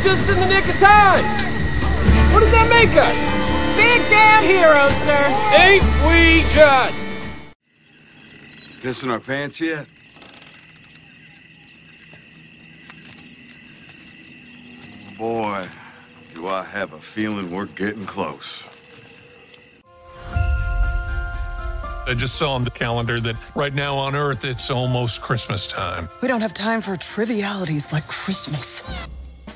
just in the nick of time. What does that make us? Big damn heroes, sir. Ain't we just? Pissing our pants yet? Boy, do I have a feeling we're getting close. I just saw on the calendar that right now on Earth, it's almost Christmas time. We don't have time for trivialities like Christmas.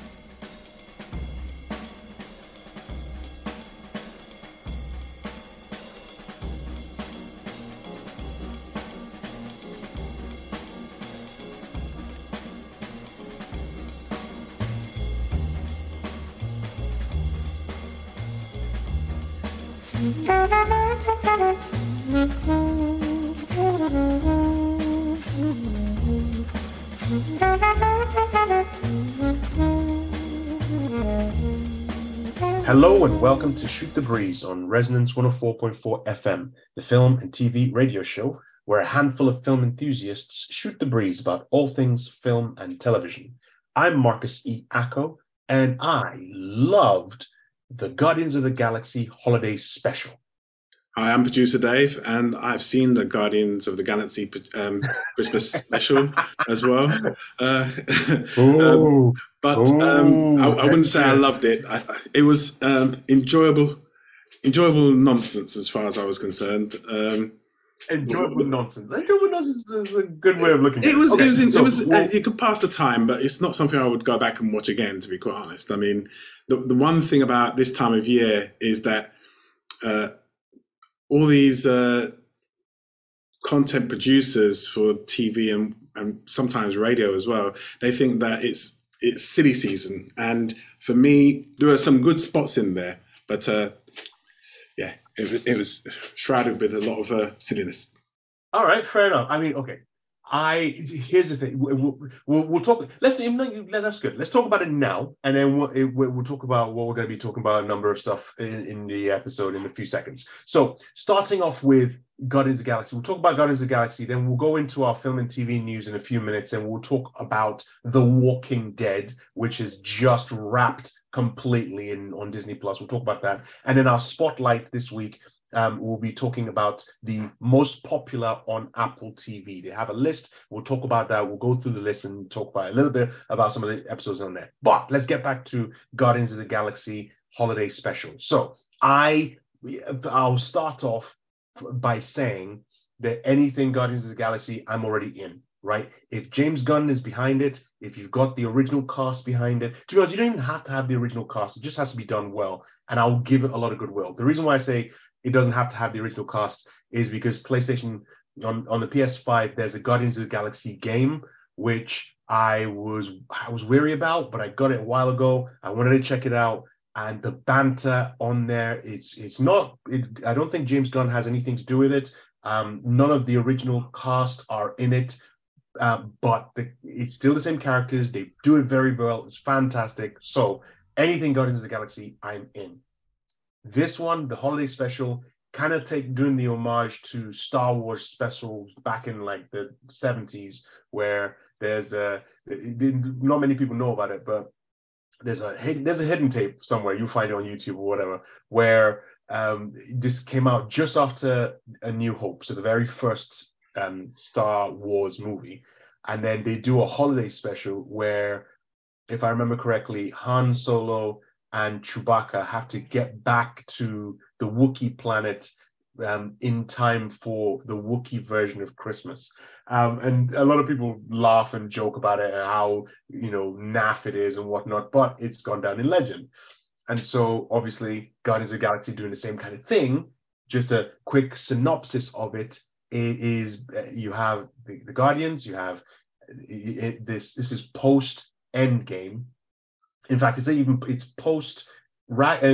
Hello and welcome to Shoot the Breeze on Resonance 104.4 FM, the film and TV radio show where a handful of film enthusiasts shoot the breeze about all things film and television. I'm Marcus E. Acko, and I loved the Guardians of the Galaxy Holiday Special. Hi, I'm producer Dave, and I've seen the Guardians of the Galaxy Christmas special as well. I wouldn't say I loved it. It was enjoyable nonsense as far as I was concerned. Enjoyable nonsense. Enjoyable nonsense is a good way of looking at it. It could pass the time, but it's not something I would go back and watch again, to be quite honest. I mean, the one thing about this time of year is that all these content producers for TV and sometimes radio as well, they think that it's silly season. And for me, there are some good spots in there, but it was shrouded with a lot of silliness. All right, fair enough. I mean, okay. Here's the thing. We'll talk. That's good. Let's talk about it now, and then we'll talk about what we're going to be talking about. A number of stuff in the episode in a few seconds. So, starting off with Guardians of the Galaxy, we'll talk about Guardians of the Galaxy. Then we'll go into our film and TV news in a few minutes, and we'll talk about The Walking Dead, which is just wrapped completely on Disney Plus. We'll talk about that, and then our spotlight this week. We'll be talking about the most popular on Apple TV. They have a list. We'll talk about that. We'll go through the list and talk about a little bit about some of the episodes on there. But let's get back to Guardians of the Galaxy Holiday Special. So I'll start off by saying that anything Guardians of the Galaxy, I'm already in, right? If James Gunn is behind it, if you've got the original cast behind it, to be honest, you don't even have to have the original cast. It just has to be done well. And I'll give it a lot of goodwill. The reason why I say it doesn't have to have the original cast is because PlayStation, on the PS5, there's a Guardians of the Galaxy game, which I was wary about, but I got it a while ago. I wanted to check it out. And the banter on there, I don't think James Gunn has anything to do with it. None of the original cast are in it, but it's still the same characters. They do it very well. It's fantastic. So anything Guardians of the Galaxy, I'm in. This one, the holiday special, kind of doing the homage to Star Wars specials back in like the 70s, where there's not many people know about it, but there's a hidden tape somewhere. You'll find it on YouTube or whatever, where this came out just after A New Hope, so the very first Star Wars movie, and then they do a holiday special where, if I remember correctly, Han Solo and Chewbacca have to get back to the Wookiee planet in time for the Wookiee version of Christmas. And a lot of people laugh and joke about it and how, naff it is and whatnot, but it's gone down in legend. And so, obviously, Guardians of the Galaxy doing the same kind of thing. Just a quick synopsis of it is you have the Guardians, you have this is post-Endgame. In fact, it's post Love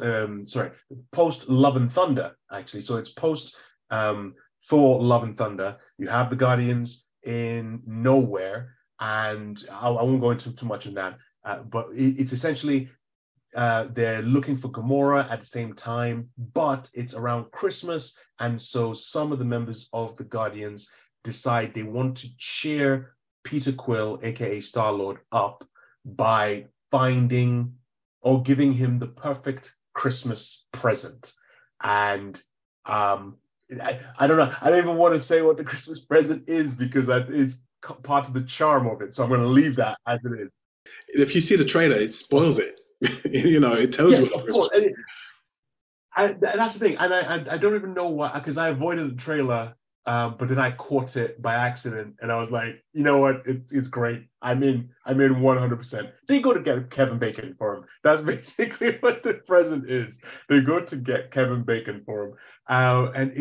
and Thunder, actually. So it's post Thor Love and Thunder. You have the Guardians in nowhere, and I won't go into too much on that. But it's essentially they're looking for Gamora at the same time, but it's around Christmas, and so some of the members of the Guardians decide they want to cheer Peter Quill, aka Star-Lord, up by finding or giving him the perfect Christmas present. And I don't know. I don't even want to say what the Christmas present is because it's part of the charm of it. So I'm going to leave that as it is. If you see the trailer, it spoils it. It tells you what the Christmas present is. And that's the thing. And I don't even know why, because I avoided the trailer, but then I caught it by accident, and I was like, you know what? It's great. I'm in 100%. They go to get Kevin Bacon for him. That's basically what the present is. They go to get Kevin Bacon for him, and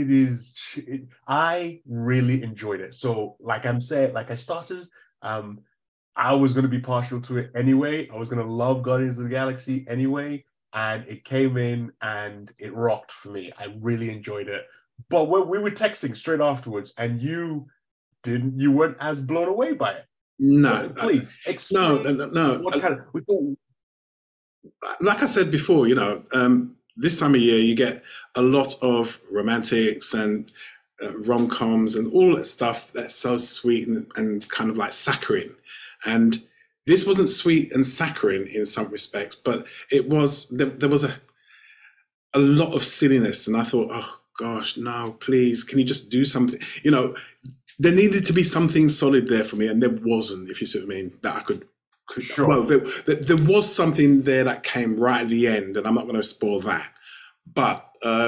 I really enjoyed it. So, like I started, I was going to be partial to it anyway. I was going to love Guardians of the Galaxy anyway. And it came in and it rocked for me. I really enjoyed it. But we were texting straight afterwards, and you weren't as blown away by it. No, please explain. No. What kind of? Like I said before, this time of year you get a lot of romantics and rom-coms and all that stuff that's so sweet and kind of like saccharine. And this wasn't sweet and saccharine in some respects, but it was. There was a lot of silliness, and I thought, oh gosh, no, please, can you just do something? There needed to be something solid there for me, and there wasn't. If you see what I mean, that I could. Sure. Well, there was something there that came right at the end, and I'm not going to spoil that. But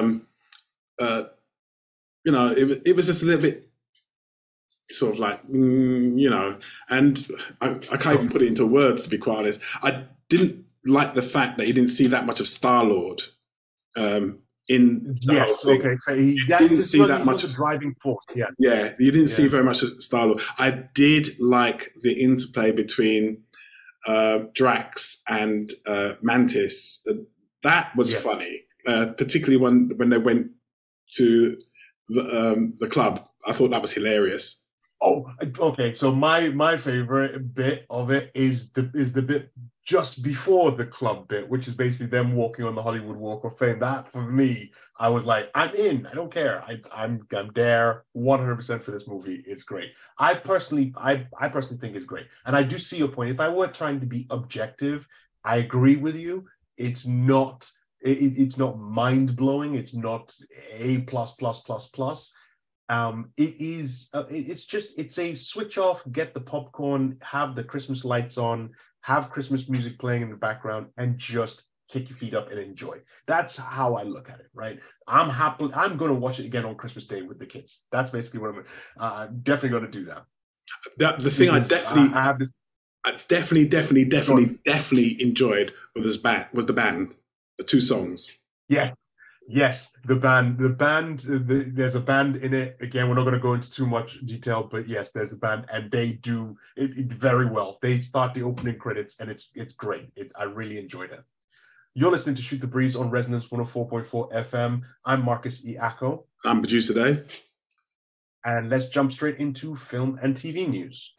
it was just a little bit. Sort of like, and I can't even put it into words, to be quite honest. I didn't like the fact that you didn't see that much of Star-Lord in the whole thing. Okay. You didn't see that much of driving force. Yeah, you didn't see very much of Star-Lord. I did like the interplay between Drax and Mantis. That was funny, particularly when they went to the club. I thought that was hilarious. Oh, okay. So my favorite bit of it is the bit just before the club bit, which is basically them walking on the Hollywood Walk of Fame. That for me, I was like, I'm in. I don't care. I'm there 100% for this movie. It's great. I personally think it's great, and I do see your point. If I were trying to be objective, I agree with you. It's not. It's not mind blowing. It's not A++++. It's a switch off, get the popcorn, have the Christmas lights on, have Christmas music playing in the background, and just kick your feet up and enjoy. That's how I look at it, right? I'm going to watch it again on Christmas Day with the kids. That's basically what I'm definitely going to do that. The thing I definitely enjoyed was the band, the two songs. Yes, the band. There's a band in it. Again, we're not going to go into too much detail, but yes, there's a band, and they do it very well. They start the opening credits, and it's great. I really enjoyed it. You're listening to Shoot the Breeze on Resonance 104.4 FM. I'm Marcus E. Acko. I'm producer Dave. And let's jump straight into film and TV news.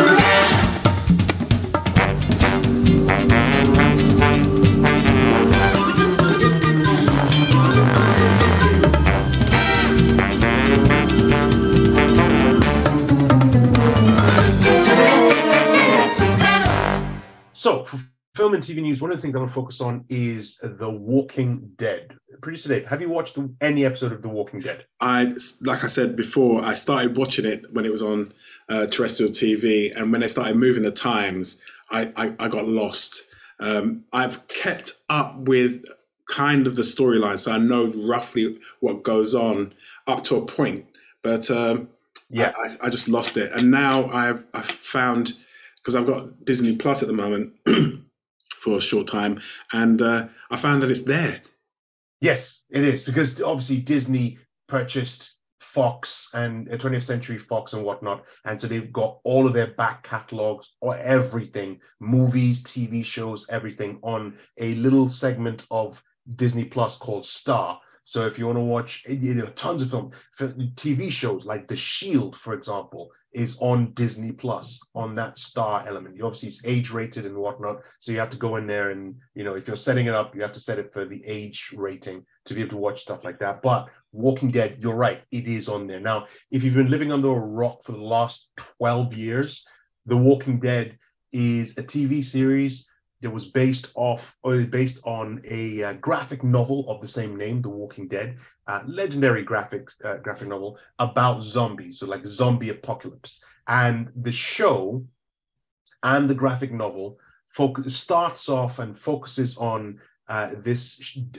So, for film and TV news, one of the things I want to focus on is The Walking Dead. Producer Dave, have you watched any episode of The Walking Dead? Like I said before, I started watching it when it was on terrestrial TV, and when they started moving the times, I got lost. I've kept up with kind of the storyline, so I know roughly what goes on up to a point, but I just lost it. And now I've found, because I've got Disney Plus at the moment for a short time, and I found that it's there. Yes, it is, because obviously Disney purchased Fox and 20th Century Fox and whatnot, and so they've got all of their back catalogs or everything, movies, TV shows, everything on a little segment of Disney Plus called Star. So if you want to watch, tons of TV shows like The Shield, for example, is on Disney Plus on that Star element. Obviously, it's age rated and whatnot, so you have to go in there and if you're setting it up, you have to set it for the age rating to be able to watch stuff like that. But Walking Dead, you're right, it is on there. Now, if you've been living under a rock for the last 12 years, The Walking Dead is a TV series that was based on a graphic novel of the same name, The Walking Dead, legendary graphic novel about zombies, so like zombie apocalypse. And the show and the graphic novel starts off and focuses on this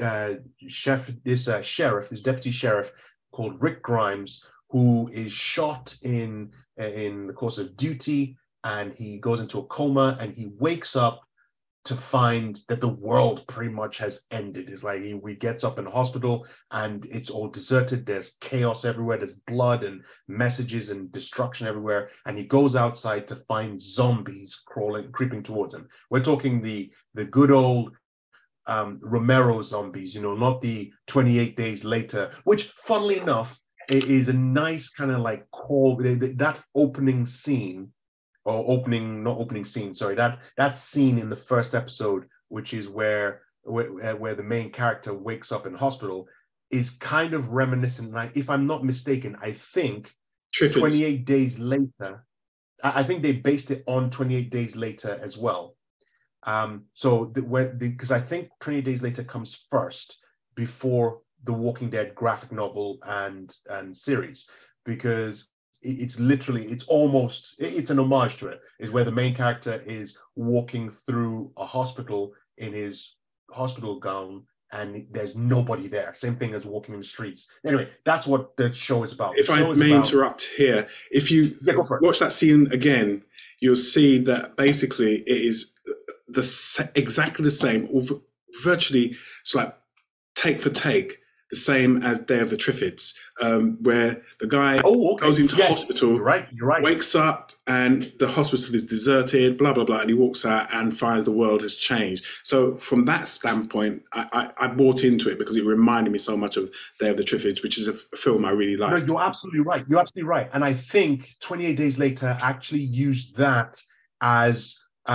deputy sheriff called Rick Grimes, who is shot in the course of duty, and he goes into a coma, and he wakes up to find that the world pretty much has ended. It's like he gets up in the hospital and it's all deserted. There's chaos everywhere. There's blood and messages and destruction everywhere. And he goes outside to find zombies creeping towards him. We're talking the good old Romero zombies, not the 28 Days Later, which, funnily enough, is a nice kind of like call. That opening scene, that scene in the first episode, which is where the main character wakes up in hospital, is kind of reminiscent. Like, if I'm not mistaken, I think Triffids. 28 Days Later, I think they based it on 28 Days Later as well. Because I think 28 Days Later comes first before the Walking Dead graphic novel and series, because it's an homage to it, is where the main character is walking through a hospital in his hospital gown and there's nobody there. Same thing as walking in the streets. Anyway, that's what the show is about. If I may interrupt here, if you watch that scene again, you'll see that basically it is exactly the same, or virtually it's like take for take, the same as Day of the Triffids, where the guy goes into hospital, you're right. wakes up and the hospital is deserted, blah, blah, blah, and he walks out and finds the world has changed. So from that standpoint, I bought into it because it reminded me so much of Day of the Triffids, which is a film I really like. No, you're absolutely right. And I think 28 Days Later actually used that as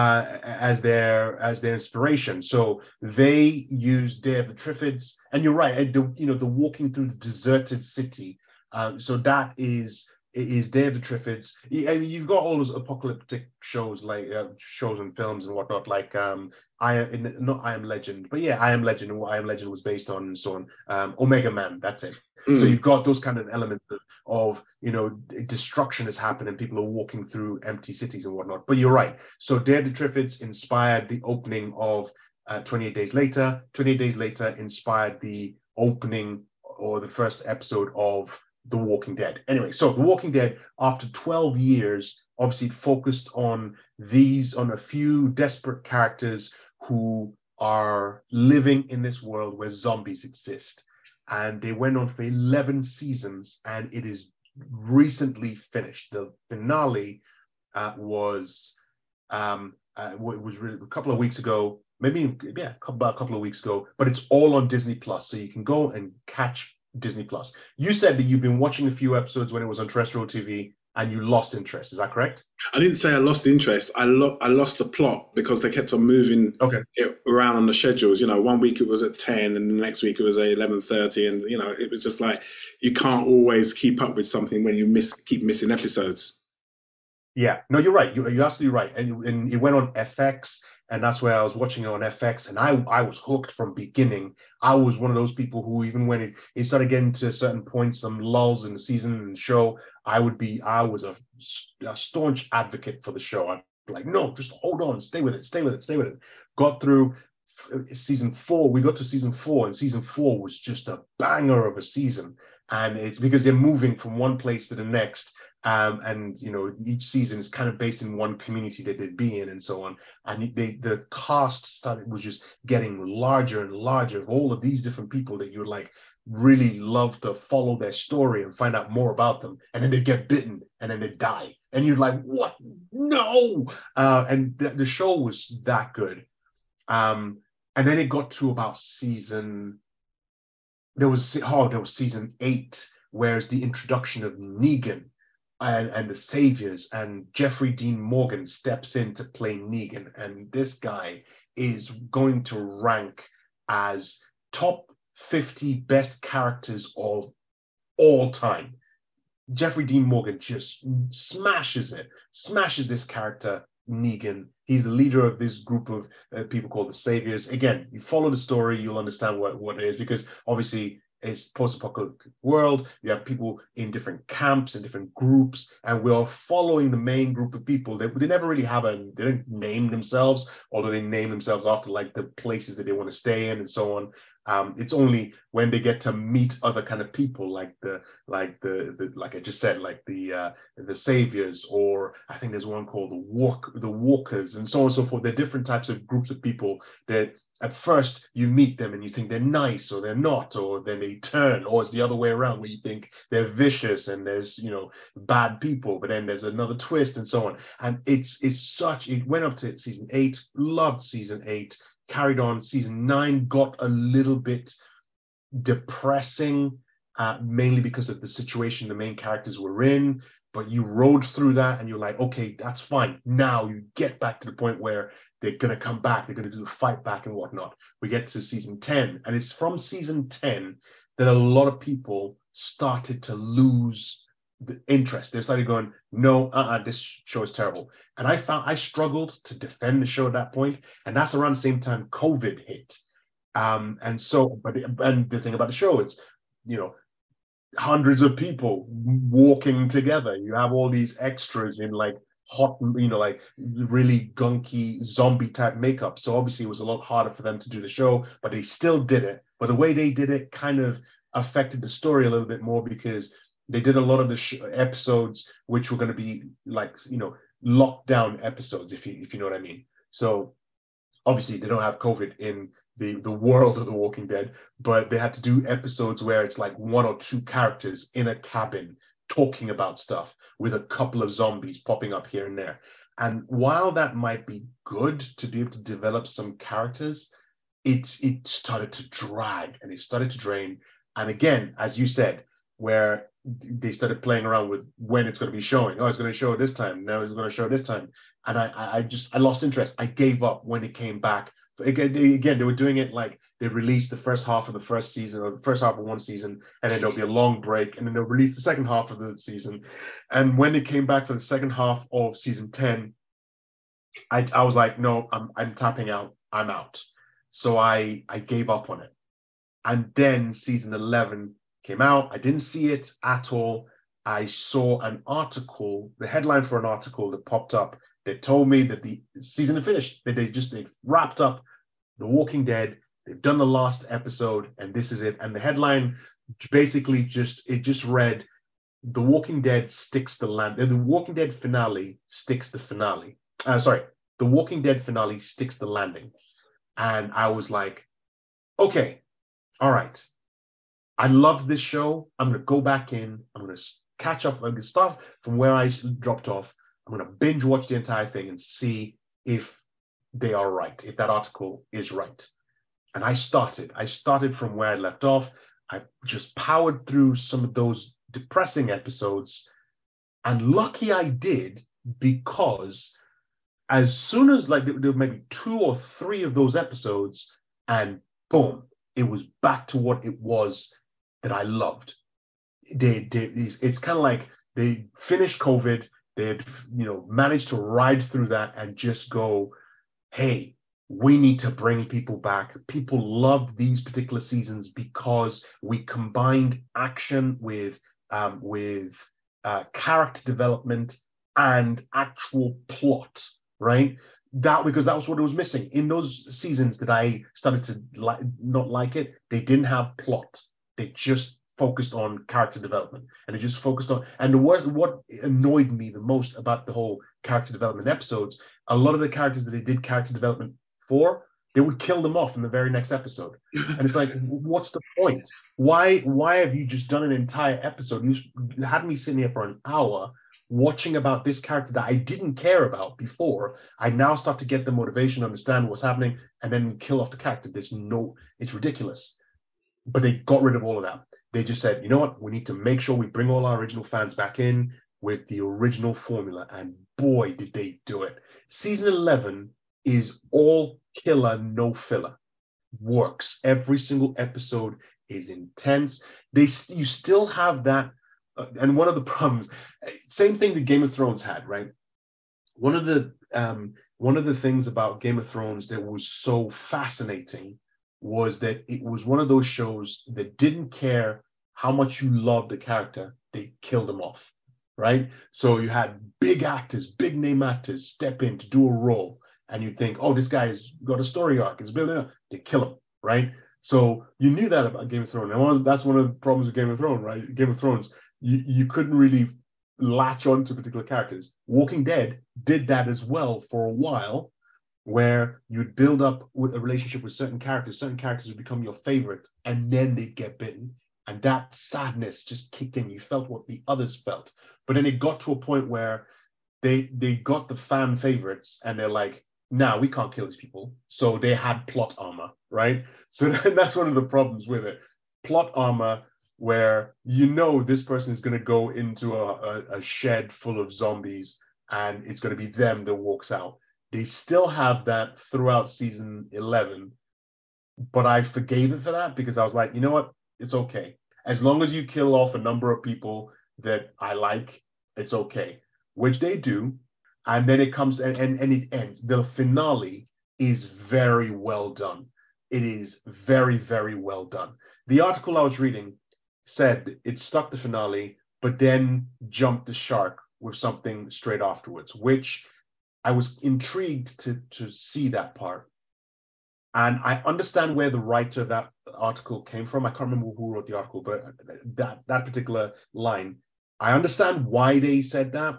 their inspiration. So they used Day of the Triffids, and you're right. The walking through the deserted city. So that is Day of the Triffids. I mean, you've got all those apocalyptic shows like shows and films and whatnot, like not I Am Legend, but yeah, I Am Legend, and what I Am Legend was based on, and so on. Omega Man, that's it. So you've got those kind of elements of destruction has happened and people are walking through empty cities and whatnot. But you're right. So Day of the Triffids inspired the opening of 28 Days Later. 28 Days Later inspired the opening or the first episode of The Walking Dead. Anyway, so The Walking Dead, after 12 years, obviously focused on a few desperate characters who are living in this world where zombies exist. And they went on for 11 seasons, and it is recently finished. The finale was really a couple of weeks ago, about a couple of weeks ago, but it's all on Disney Plus, so you can go and catch Disney Plus. You said that you've been watching a few episodes when it was on terrestrial TV, and you lost interest. Is that correct? I didn't say I lost interest. I lost the plot because they kept on moving it around on the schedules. 1 week it was at 10 and the next week it was at 11:30. And, it was just like, you can't always keep up with something when you keep missing episodes. Yeah, no, you're right. You're absolutely right. And it went on FX, and that's where I was watching it on FX, and I was hooked from beginning. I was one of those people who, even when it started getting to certain points, some lulls in the season and the show, I was a staunch advocate for the show. I'd be like, no, just hold on, stay with it. Got through season 4. We got to season 4, and season 4 was just a banger of a season. And it's because they're moving from one place to the next. And each season is kind of based in one community that they'd be in, and so on. And the cast was just getting larger and larger of all of these different people that you would like really love to follow their story and find out more about them. And then they get bitten, and then they die, and you're like, what? No! And the show was that good. And then it got to about season. There was season 8, where it's the introduction of Negan. And the Saviors, and Jeffrey Dean Morgan steps in to play Negan, and this guy is going to rank as top 50 best characters of all time. Jeffrey Dean Morgan just smashes this character Negan. He's the leader of this group of people called the Saviors. Again, you follow the story, you'll understand what it is, because obviously it's post-apocalyptic world. You have people in different camps and different groups, and we are following the main group of people. They never really they don't name themselves, although they name themselves after like the places that they want to stay in and so on. It's only when they get to meet other kind of people, like like I just said, like the Saviors, or I think there's one called the Walkers, and so on and so forth. They're different types of groups of people that at first you meet them and you think they're nice or they're not, or then they turn, or it's the other way around where you think they're vicious and there's bad people, but then there's another twist and so on. And it went up to season 8, loved season 8, carried on. Season 9 got a little bit depressing, mainly because of the situation the main characters were in, but you rode through that and you're like, okay, that's fine. Now you get back to the point where they're going to come back, they're going to do the fight back and whatnot. We get to season 10, and it's from season 10 that a lot of people started to lose the interest. They started going, no, this show is terrible. And I struggled to defend the show at that point, and that's around the same time COVID hit. And the thing about the show is, hundreds of people walking together. You have all these extras in like hot, like really gunky zombie type makeup. So obviously it was a lot harder for them to do the show, but they still did it. But the way they did it kind of affected the story a little bit more, because they did a lot of the episodes which were going to be like, lockdown episodes, if you know what I mean. So obviously they don't have COVID in the world of The Walking Dead, but they had to do episodes where it's like 1 or 2 characters in a cabin talking about stuff with a couple of zombies popping up here and there. And while that might be good to be able to develop some characters, it started to drag and it started to drain. And again, as you said, where they started playing around with when it's going to be showing. Oh, it's going to show this time. No, it's going to show this time. And I lost interest. I gave up when it came back. Again, they were doing it like they released the first half of the first season, or the first half of one season, and then there'll be a long break, and then they'll release the second half of the season. And when it came back for the second half of season 10, I was like, no, I'm tapping out. I'm out. So I gave up on it. And then season 11 came out. I didn't see it at all. I saw an article, the headline for an article that popped up that told me that the season had finished, that they've wrapped up The Walking Dead. They've done the last episode, and this is it. And the headline basically just read, The Walking Dead sticks the land. The Walking Dead finale sticks the finale. The Walking Dead finale sticks the landing. And I was like, okay, all right. I loved this show. I'm going to go back in. I'm going to catch up. I'm going to start from where I dropped off. I'm going to binge watch the entire thing and see if they are right, if that article is right. And I started from where I left off. I just powered through some of those depressing episodes. And lucky I did, because as soon as there were maybe 2 or 3 of those episodes, and boom, it was back to what it was that I loved. It's kind of like they finished COVID. They had, managed to ride through that and just go, hey, we need to bring people back. People loved these particular seasons because we combined action with character development and actual plot, right? Because that was what it was missing in those seasons that I started to not like it. They didn't have plot. They just focused on character development, and they just focused on. And what annoyed me the most about the whole character development episodes, a lot of the characters that they did character development for, they would kill them off in the very next episode. And it's like, what's the point? Why have you just done an entire episode? You had me sitting here for an hour watching about this character that I didn't care about before. I now start to get the motivation, understand what's happening, and then kill off the character. It's ridiculous. But they got rid of all of that. They just said, you know what? We need to make sure we bring all our original fans back in with the original formula. And boy, did they do it. Season 11 is all killer, no filler. Works. Every single episode is intense. You still have that. And one of the problems, same thing that Game of Thrones had, right? one of the things about Game of Thrones that was so fascinating was that it was one of those shows that didn't care how much you loved the character, they killed them off, right? So you had big actors, big name actors step in to do a role, and you think, oh, this guy's got a story arc, it's building up. They kill him, right? So you knew that about Game of Thrones. And that's one of the problems with Game of Thrones, right? Game of Thrones, you couldn't really latch on to particular characters. Walking Dead did that as well for a while, where you'd build up with a relationship with certain characters would become your favorite, and then they'd get bitten. And that sadness just kicked in. You felt what the others felt. But then it got to a point where they got the fan favorites, and they're like, nah, we can't kill these people. So they had plot armor, right? So that's one of the problems with it. Plot armor, where you know this person is going to go into a shed full of zombies, and it's going to be them that walks out. They still have that throughout season 11, but I forgave it for that because I was like, you know what? It's okay. As long as you kill off a number of people that I like, it's okay, which they do. And then it comes and it ends. The finale is very well done. It is very, very well done. The article I was reading said it stuck the finale, but then jumped the shark with something straight afterwards, which I was intrigued to see that part. And I understand where the writer of that article came from. I can't remember who wrote the article, but that particular line, I understand why they said that.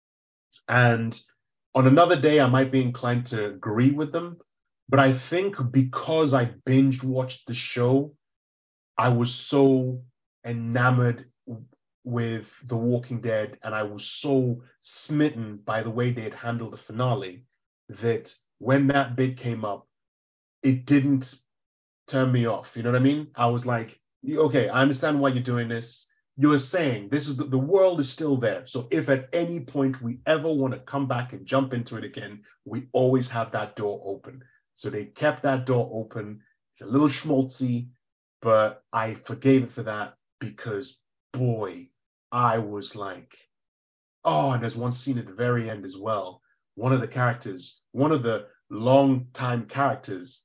And on another day, I might be inclined to agree with them. But I think because I binge watched the show, I was so enamored with The Walking Dead, and I was so smitten by the way they had handled the finale, that when that bit came up, it didn't turn me off. You know what I mean? I was like, okay, I understand why you're doing this. You're saying this is the world is still there. So if at any point we ever want to come back and jump into it again, we always have that door open. So they kept that door open. It's a little schmaltzy, but I forgave it for that because, boy, I was like, oh, and there's one scene at the very end as well. One of the characters, one of the long-time characters,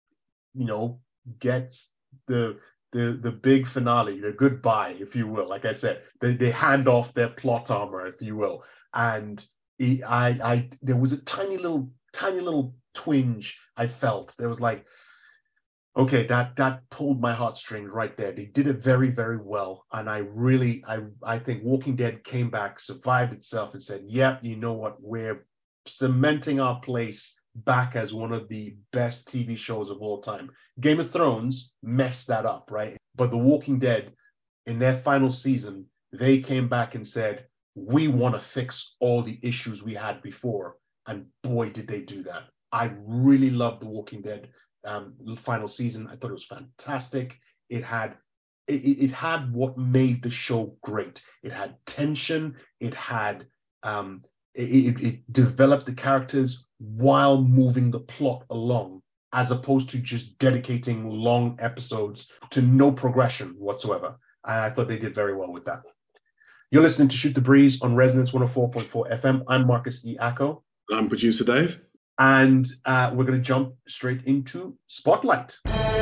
gets the big finale, the goodbye, if you will. Like I said, they hand off their plot armor, if you will. And there was a tiny little twinge I felt. There was like, okay, that pulled my heartstrings right there. They did it very, very well. And I think Walking Dead came back, survived itself, and said, yep, you know what? We're cementing our place back as one of the best TV shows of all time. Game of Thrones messed that up, right? But The Walking Dead, in their final season, they came back and said, we want to fix all the issues we had before. And boy, did they do that. I really loved The Walking Dead final season. I thought it was fantastic. It had what made the show great. It had tension. It had it developed the characters while moving the plot along, as opposed to just dedicating long episodes to no progression whatsoever. I thought they did very well with that. You're listening to Shoot the Breeze on Resonance 104.4 FM. I'm Marcus E. Acko. I'm producer Dave. And we're going to jump straight into Spotlight.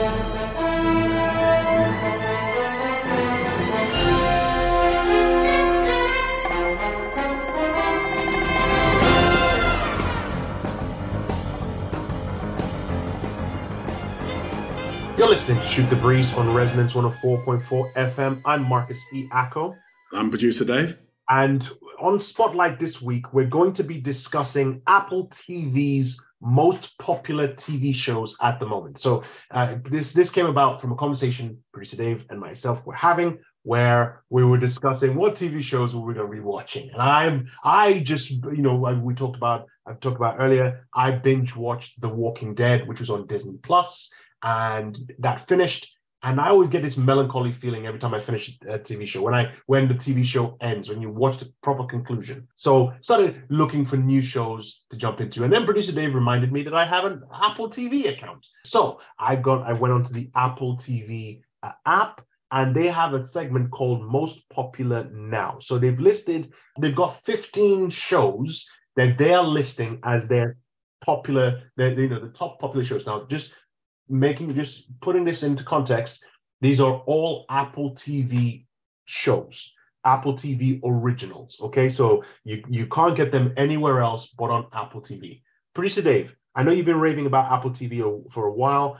You're listening to Shoot the Breeze on Resonance 104.4 FM. I'm Marcus E. Acko. I'm producer Dave. And on Spotlight this week, we're going to be discussing Apple TV's most popular TV shows at the moment. So this came about from a conversation producer Dave and myself were having, where we were discussing what TV shows were we going to be watching. And I've talked about earlier, I binge watched The Walking Dead, which was on Disney Plus, and that finished. And I always get this melancholy feeling every time I finish a TV show, when the TV show ends, when you watch the proper conclusion. So started looking for new shows to jump into. And then producer Dave reminded me that I have an Apple TV account. So I went onto the Apple TV app, and they have a segment called Most Popular Now. So they've got 15 shows that they are listing as their popular, the top popular shows. Now, just putting this into context, these are all Apple TV shows, Apple TV originals. Okay, so you can't get them anywhere else but on Apple TV. Producer Dave, I know you've been raving about Apple TV for a while.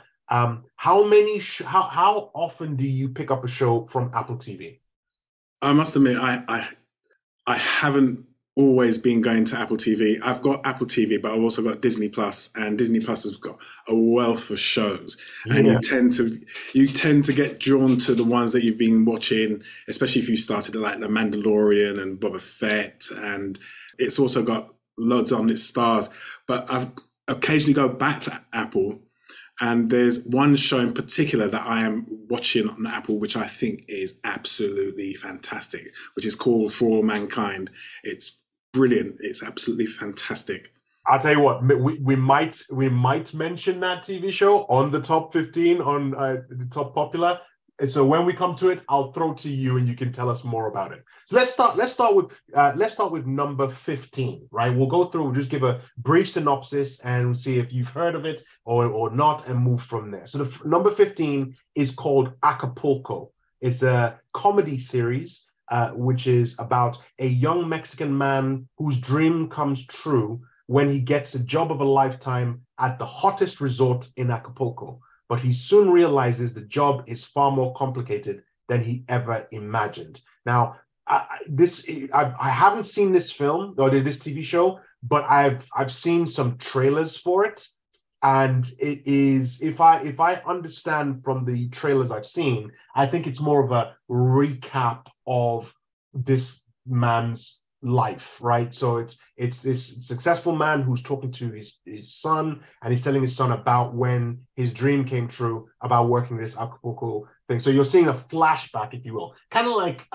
How often do you pick up a show from Apple TV? I must admit, I haven't always been going to Apple TV. I've got Apple TV, but I've also got Disney Plus, and Disney Plus has got a wealth of shows. Yeah. And you tend to get drawn to the ones that you've been watching, especially if you started like The Mandalorian and Boba Fett, and it's also got loads on its stars. But I've occasionally go back to Apple, and there's one show in particular that I am watching on Apple, which I think is absolutely fantastic, which is called For All Mankind. It's brilliant. It's absolutely fantastic. I'll tell you what, we might mention that TV show on the top 15 on the top popular. And so when we come to it, I'll throw it to you and you can tell us more about it. So let's start with number 15, right? We'll go through, we'll just give a brief synopsis and see if you've heard of it or not, and move from there. So the number 15 is called Acapulco. It's a comedy series, which is about a young Mexican man whose dream comes true when he gets a job of a lifetime at the hottest resort in Acapulco. But he soon realizes the job is far more complicated than he ever imagined. Now, I haven't seen this film or this TV show, but I've seen some trailers for it, and it is, if I understand from the trailers I've seen, I think it's more of a recap of this man's life, right? So it's this successful man who's talking to his son, and he's telling his son about when his dream came true about working this Acapulco thing. So you're seeing a flashback, if you will, kind of like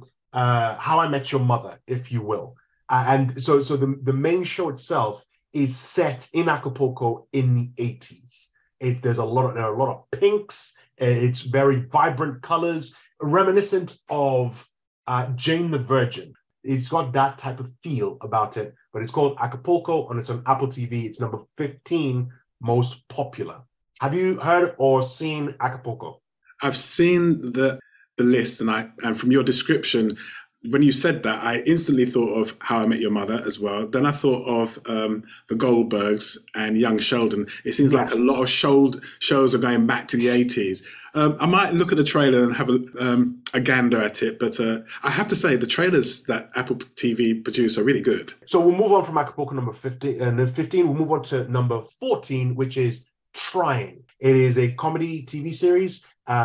How I Met Your Mother, if you will. And so the main show itself is set in Acapulco in the 80s. There are a lot of pinks. It's very vibrant colors, reminiscent of Jane the Virgin. It's got that type of feel about it, but it's called Acapulco, and it's on Apple TV. It's number 15 most popular. Have you heard or seen Acapulco? I've seen the list, and from your description, when you said that, I instantly thought of How I Met Your Mother as well. Then I thought of the Goldbergs and Young Sheldon. It seems like a lot of shows are going back to the 80s. I might look at the trailer and have a gander at it, but I have to say the trailers that Apple TV produce are really good. So we'll move on from Acapulco number 15, and then 15 we'll move on to number 14, which is Trying. It is a comedy TV series.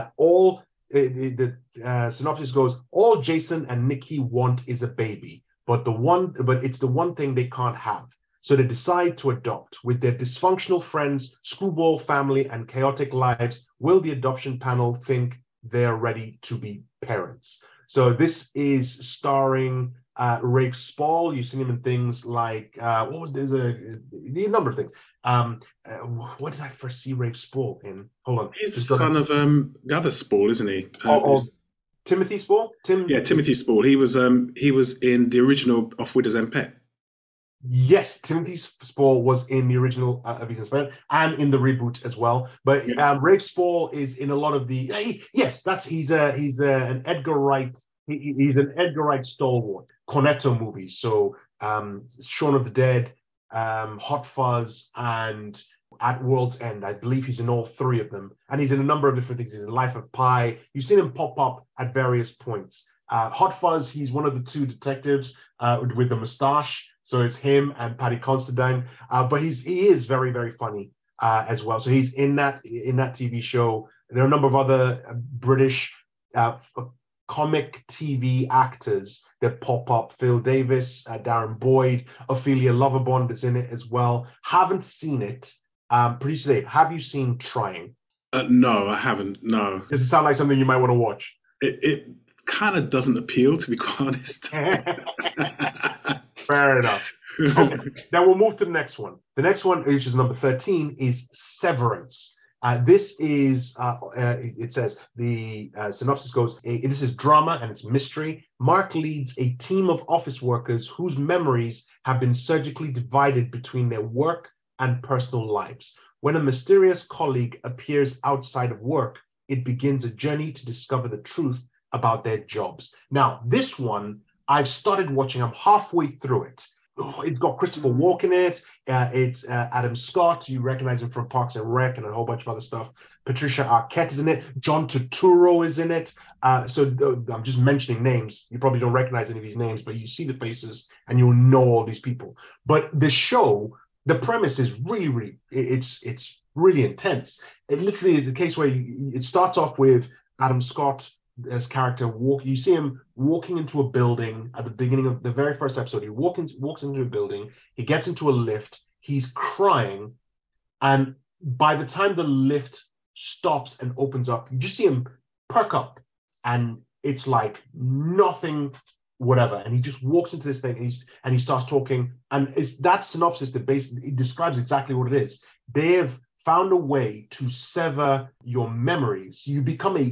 The synopsis goes: all Jason and Nikki want is a baby, but it's the one thing they can't have. So they decide to adopt. With their dysfunctional friends, screwball family, and chaotic lives, will the adoption panel think they're ready to be parents? So this is starring Rafe Spall. You've seen him in things like there's a number of things. What did I first see Rafe Spall in? Hold on. He's the son of the other Spall, isn't he? Timothy Spall? Timothy Spall. He was in the original Of Widows and Pet. Yes, Timothy Spall was in the original Of Widows and Pet and in the reboot as well. But Rafe Spall is in a lot of the he's an Edgar Wright. He's an Edgar Wright stalwart. Cornetto movies. So Shaun of the Dead, Hot Fuzz, and At World's End. I believe he's in all three of them, and he's in a number of different things. He's in Life of Pi. You've seen him pop up at various points. Hot Fuzz, he's one of the two detectives with the mustache, so it's him and Paddy Considine. But he is very, very funny as well. So he's in that TV show. There are a number of other British comic TV actors that pop up. Phil Davis, Darren Boyd, Ophelia Loverbond is in it as well. Haven't seen it. Producer Dave, have you seen Trying? No, I haven't. No. Does it sound like something you might want to watch? It kind of doesn't appeal, to be quite honest. Fair enough. Okay, then we'll move to the next one. The next one, which is number 13, is Severance. This is, it says, the synopsis goes, this is drama and it's mystery. Mark leads a team of office workers whose memories have been surgically divided between their work and personal lives. When a mysterious colleague appears outside of work, it begins a journey to discover the truth about their jobs. Now, this one, I've started watching. I'm halfway through it. It's got Christopher Walken in it. It's Adam Scott. You recognize him from Parks and Rec and a whole bunch of other stuff. Patricia Arquette is in it. John Turturro is in it. I'm just mentioning names. You probably don't recognize any of these names, but you see the faces and you'll know all these people. But the show, the premise is really, it's really intense. It literally is a case where it starts off with Adam Scott as character you see him walking into a building at the beginning of the very first episode. He walks into a building, he gets into a lift, he's crying, and by the time the lift stops and opens up, you just see him perk up, and it's like nothing, whatever, and he just walks into this thing and he starts talking, and it's that synopsis that basically it describes exactly what it is. They've found a way to sever your memories. You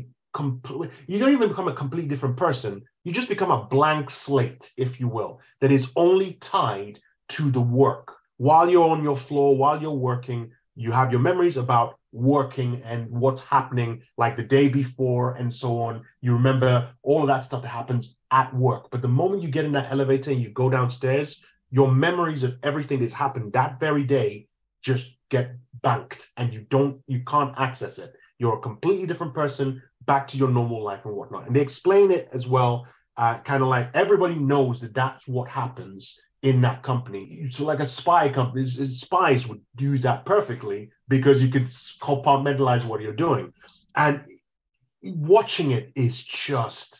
don't even become a completely different person. You just become a blank slate, if you will, that is only tied to the work. While you're on your floor, while you're working, you have your memories about working and what's happening like the day before and so on. You remember all of that stuff that happens at work. But the moment you get in that elevator and you go downstairs, your memories of everything that's happened that very day just get banked and you can't access it. You're a completely different person, back to your normal life and whatnot. And they explain it as well, kind of like everybody knows that that's what happens in that company. So like a spy company, spies would do that perfectly because you could compartmentalize what you're doing. And watching it is just,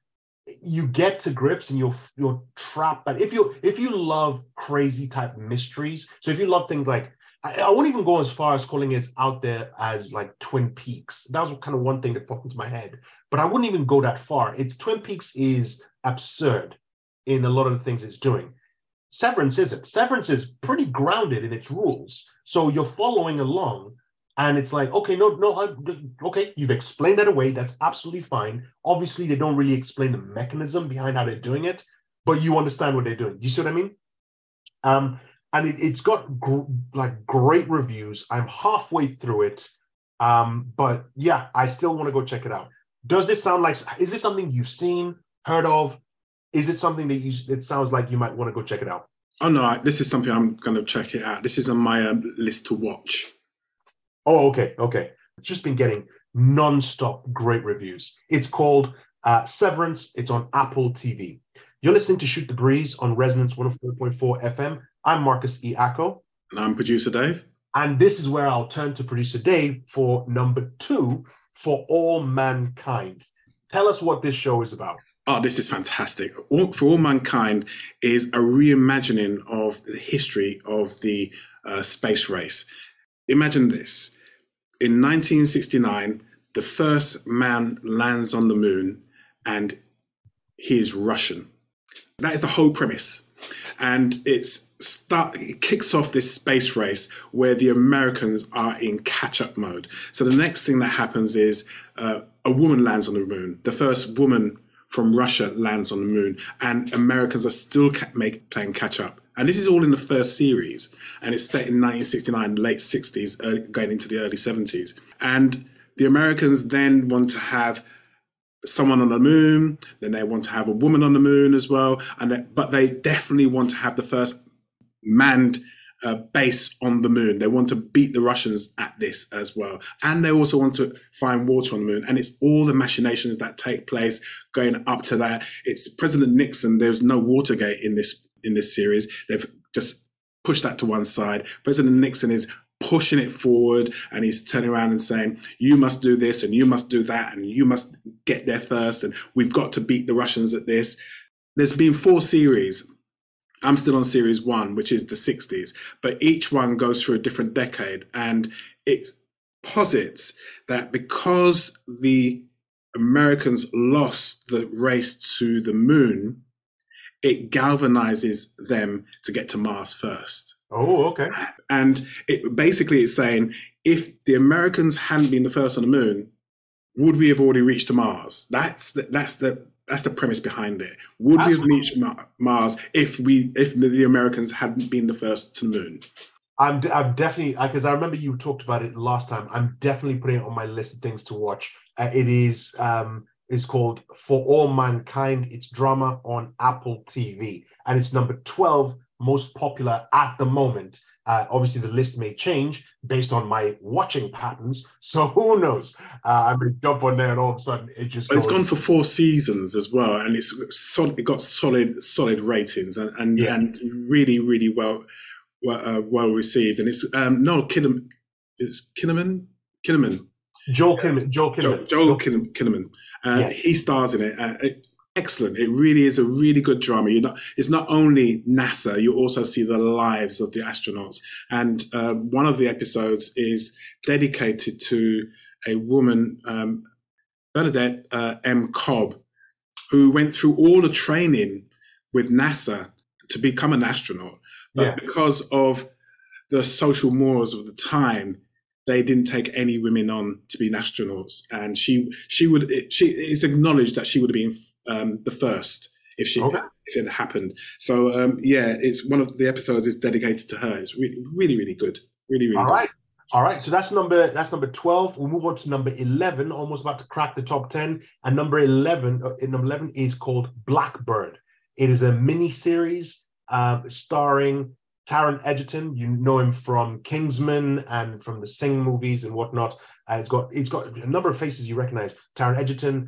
you get to grips and you're trapped. But if you love crazy type mysteries, so if you love things like, I won't even go as far as calling it out there as like Twin Peaks. That was kind of one thing that popped into my head, but I wouldn't even go that far. Twin Peaks is absurd in a lot of the things it's doing. Severance isn't. Severance is pretty grounded in its rules. So you're following along and it's like, okay, okay, you've explained that away. That's absolutely fine. Obviously, they don't really explain the mechanism behind how they're doing it, but you understand what they're doing. You see what I mean? And it's got great reviews. I'm halfway through it. But yeah, I still want to go check it out. Does this sound like, is this something you've seen, heard of? Is it something that it sounds like you might want to go check it out? Oh no, this is something I'm going to check it out. This is on my list to watch. Oh, okay. It's just been getting non-stop great reviews. It's called Severance. It's on Apple TV. You're listening to Shoot the Breeze on Resonance 104.4 FM. I'm Marcus E. Acko. And I'm producer Dave. And this is where I'll turn to producer Dave for number 2, For All Mankind. Tell us what this show is about. Oh, this is fantastic. For All Mankind is a reimagining of the history of the space race. Imagine this. In 1969, the first man lands on the moon and he is Russian. That is the whole premise. And it kicks off this space race where the Americans are in catch-up mode. So the next thing that happens is a woman lands on the moon. The first woman from Russia lands on the moon, and Americans are still playing catch-up. And this is all in the first series. And it's set in 1969, late 60s, going into the early 70s. And the Americans then want to have someone on the moon, then they want to have a woman on the moon as well, but they definitely want to have the first manned base on the moon. They want to beat the Russians at this as well, and they also want to find water on the moon. And it's all the machinations that take place going up to that. It's President Nixon. There's no Watergate in this series. They've just pushed that to one side. President Nixon is pushing it forward, and he's turning around and saying, you must do this and you must do that and you must get there first and we've got to beat the Russians at this. There's been 4 series. I'm still on series 1, which is the 60s, but each one goes through a different decade, and it posits that because the Americans lost the race to the moon, it galvanizes them to get to Mars first. Oh, okay. And it's saying, if the Americans hadn't been the first on the moon, would we have already reached to Mars? That's the premise behind it. Would we have reached Mars if the Americans hadn't been the first to the moon? I'm definitely, because I remember you talked about it last time. I'm definitely putting it on my list of things to watch. It is called For All Mankind. It's drama on Apple TV, and it's number 12 most popular at the moment. Obviously, the list may change based on my watching patterns, so who knows? I may jump on there, and all of a sudden, it just goes. It's gone for 4 seasons as well, and it got solid ratings and really, really well received. And it's Noel Kinnaman. It's Kinnaman. Joel Yes. Kinnaman. Joel Kinnaman. Yes. He stars in it. Excellent. It really is a really good drama. It's not only NASA, you also see the lives of the astronauts. And one of the episodes is dedicated to a woman, Bernadette M. Cobb, who went through all the training with NASA to become an astronaut. But because of the social mores of the time, they didn't take any women on to be astronauts, and it's acknowledged that she would have been the first if it had happened. So it's one of the episodes is dedicated to her. It's really, really, really good. Really, really good. All right. So that's number 12. We'll move on to number 11. Almost about to crack the top 10. And number 11 is called Blackbird. It is a mini series starring Taron Egerton. You know him from Kingsman and from the Sing movies and whatnot. It's got a number of faces you recognize: Taron Egerton,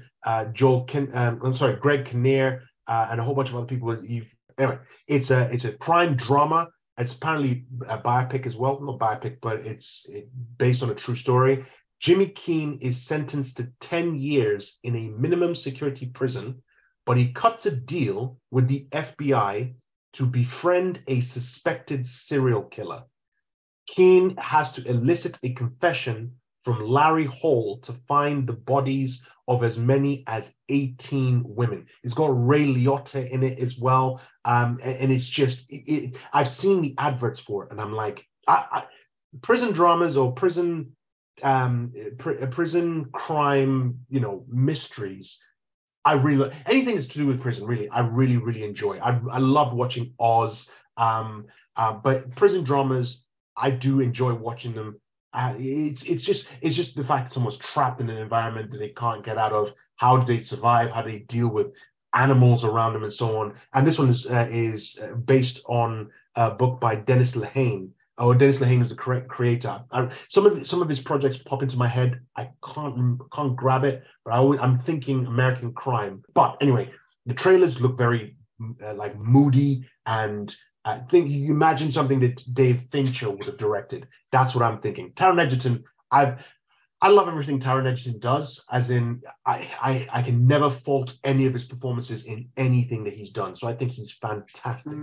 Greg Kinnear, and a whole bunch of other people. Anyway, it's a crime drama. It's apparently a biopic as well. Not biopic, but it's based on a true story. Jimmy Keene is sentenced to 10 years in a minimum security prison, but he cuts a deal with the FBI to befriend a suspected serial killer. Keene has to elicit a confession from Larry Hall to find the bodies of as many as 18 women. It's got Ray Liotta in it as well. And it's just, I've seen the adverts for it, and I'm like, prison dramas or prison crime, mysteries. I really anything that's to do with prison. Really, I really, really enjoy. I love watching Oz, but prison dramas, I do enjoy watching them. It's just the fact that someone's trapped in an environment that they can't get out of. How do they survive? How do they deal with animals around them and so on? And this one is based on a book by Dennis Lehane. Dennis Lehane is the correct creator. Some of his projects pop into my head. I can't grab it, but I'm thinking American Crime. But anyway, the trailers look very like moody, and I think you imagine something that Dave Fincher would have directed. That's what I'm thinking. Taron Egerton, I love everything Taron Egerton does. As in, I can never fault any of his performances in anything that he's done. So I think he's fantastic.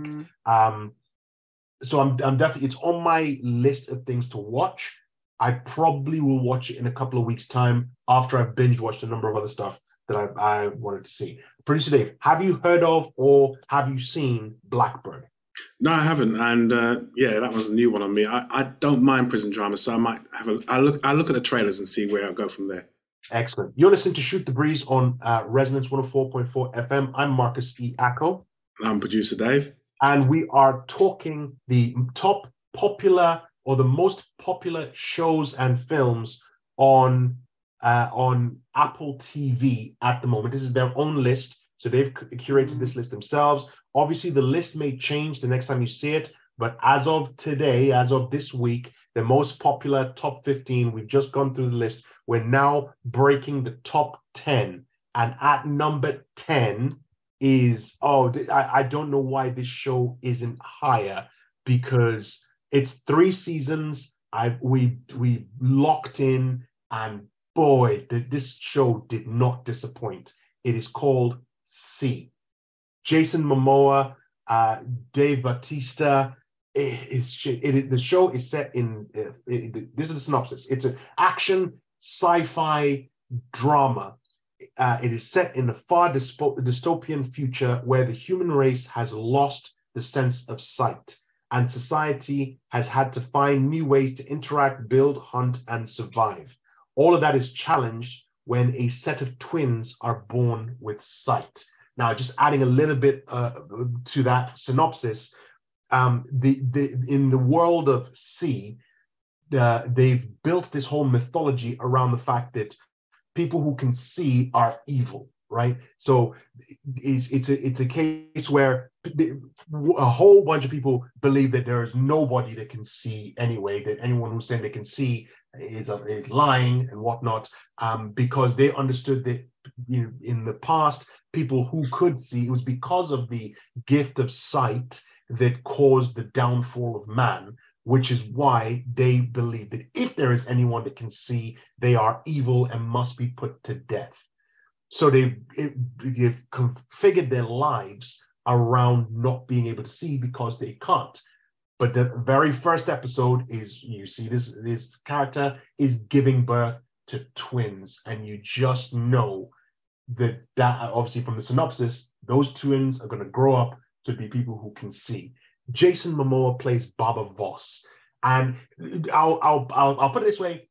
So I'm definitely, it's on my list of things to watch. I probably will watch it in a couple of weeks' time after I've binge watched a number of other stuff that I wanted to see. Producer Dave, have you heard of or have you seen Blackbird? No, I haven't, and that was a new one on me. I don't mind prison drama, so I might have I'll look at the trailers and see where I'll go from there. Excellent. You're listening to Shoot the Breeze on Resonance 104.4 FM. I'm Marcus E. Acko. I'm producer Dave. And we are talking the top popular or the most popular shows and films on Apple TV at the moment. This is their own list. So they've curated this list themselves. Obviously, the list may change the next time you see it. But as of today, as of this week, the most popular top 15, we've just gone through the list. We're now breaking the top 10. And at number 10 is, I don't know why this show isn't higher, because it's 3 seasons. We locked in, and boy, this show did not disappoint. It is called C. Jason Momoa, Dave Bautista. The show is set in. This is the synopsis. It's an action sci-fi drama. It is set in a far dystopian future where the human race has lost the sense of sight, and society has had to find new ways to interact, build, hunt, and survive. All of that is challenged when a set of twins are born with sight. Now, just adding a little bit to that synopsis, in the world of C, they've built this whole mythology around the fact that people who can see are evil, right? So it's a case where a whole bunch of people believe that there is nobody that can see anyway, that anyone who's saying they can see is lying and whatnot, because they understood that in the past, people who could see, it was because of the gift of sight that caused the downfall of man, which is why they believe that if there is anyone that can see, they are evil and must be put to death. So they've configured their lives around not being able to see because they can't. But the very first episode is, you see this character is giving birth to twins, and you just know that obviously from the synopsis, those twins are going to grow up to be people who can see. Jason Momoa plays Baba Voss, and I'll put it this way: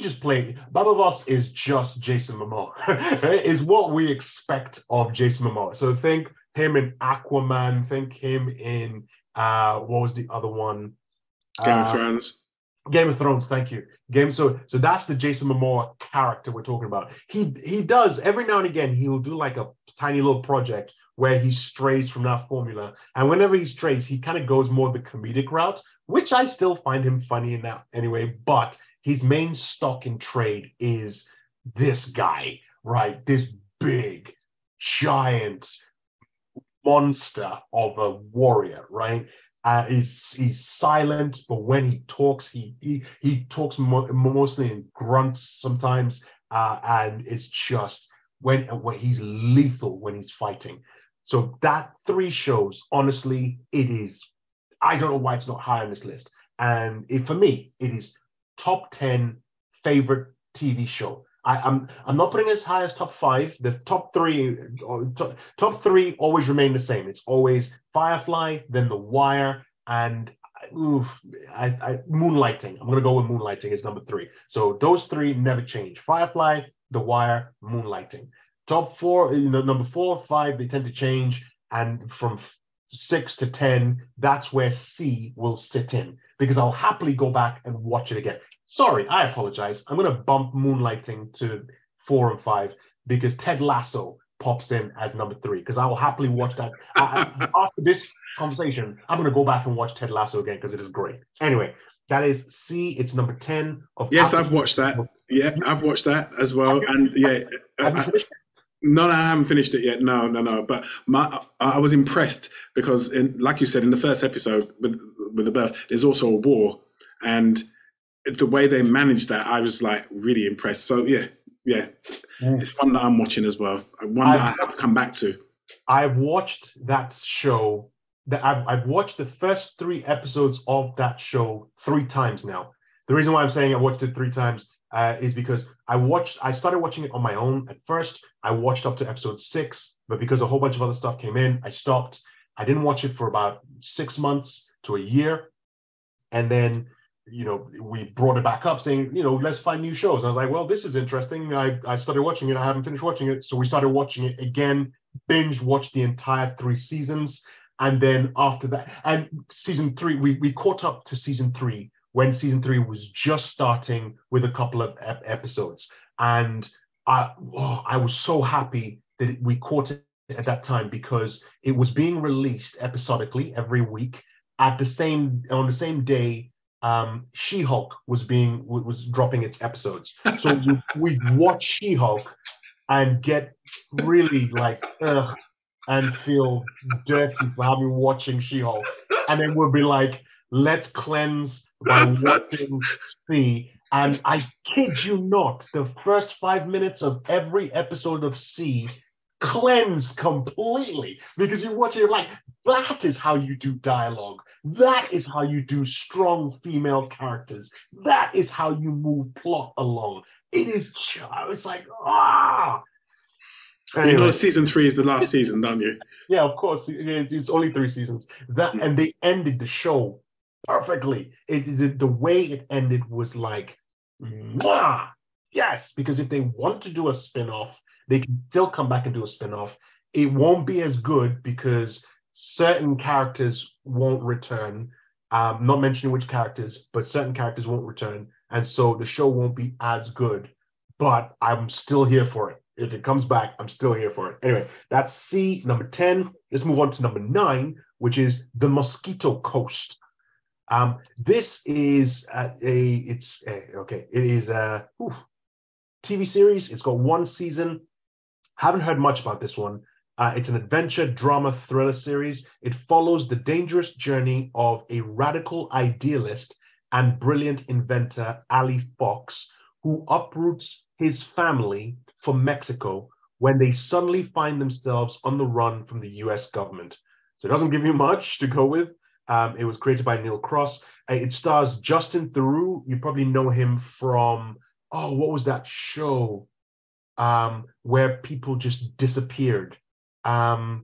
Baba Voss is just Jason Momoa, right? Is what we expect of Jason Momoa. So think him in Aquaman, think him in what was the other one? Game of Thrones. Game of Thrones, thank you. So that's the Jason Momoa character we're talking about. He does every now and again, he will do like a tiny little project where he strays from that formula. And whenever he strays, he kind of goes more the comedic route, which I still find him funny in that anyway. But his main stock in trade is this guy, right? This big, giant monster of a warrior, right? He's silent, but when he talks, he talks mostly in grunts sometimes, and it's just when he's lethal when he's fighting. So that 3 shows, honestly, it is. I don't know why it's not high on this list, and for me, it is top 10 favorite TV show. I'm not putting it as high as top 5. The top 3 always remain the same. It's always Firefly, then The Wire, and Moonlighting. I'm going to go with Moonlighting as number 3. So those 3 never change. Firefly, The Wire, Moonlighting. Top 4, number 4, 5, they tend to change. And from 6 to 10, that's where C will sit in, because I'll happily go back and watch it again. Sorry, I apologize. I'm going to bump Moonlighting to 4 and 5 because Ted Lasso pops in as number 3, because I will happily watch that. After this conversation, I'm going to go back and watch Ted Lasso again because it is great. Anyway, that is C. It's number 10. Yes, I've watched that. Yeah, I've watched that as well. And yeah, no, I haven't finished it yet. No. But I was impressed because, like you said, in the first episode with the birth, there's also a war, and the way they managed that, I was like really impressed. So yeah, it's one that I'm watching as well. One that I have to come back to. I've watched that show. I've watched the first 3 episodes of that show 3 times now. The reason why I'm saying I watched it 3 times is because I started watching it on my own at first. I watched up to episode 6, but because a whole bunch of other stuff came in, I stopped. I didn't watch it for about 6 months to a year, and then we brought it back up saying, let's find new shows. And I was like, well, this is interesting. I started watching it. I haven't finished watching it. So we started watching it again, binge watched the entire 3 seasons. And then after that, and season 3, we caught up to season 3 when season 3 was just starting with a couple of episodes. And I was so happy that we caught it at that time, because it was being released episodically every week on the same day She-Hulk was dropping its episodes. So we'd watch She-Hulk and get really like and feel dirty for having watching She-Hulk, and then we'll be like, let's cleanse by watching C. And I kid you not, the first 5 minutes of every episode of C cleanse completely, because you watch it like, that is how you do dialogue. That is how you do strong female characters. That is how you move plot along. It's like, Anyway. Season 3 is the last season, don't you? Yeah, of course. It's only 3 seasons. And they ended the show perfectly. The way it ended was like, mwah! Yes, because if they want to do a spin-off, they can still come back and do a spin-off. It won't be as good because certain characters won't return. Not mentioning which characters, but certain characters won't return. And so the show won't be as good. But I'm still here for it. If it comes back, I'm still here for it. Anyway, that's C, number 10. Let's move on to number 9, which is The Mosquito Coast. This is it is a TV series. It's got 1 season. Haven't heard much about this one. It's an adventure drama thriller series. It follows the dangerous journey of a radical idealist and brilliant inventor, Ali Fox, who uproots his family for Mexico when they suddenly find themselves on the run from the US government. So it doesn't give you much to go with. It was created by Neil Cross. It stars Justin Theroux. You probably know him from, what was that show where people just disappeared? The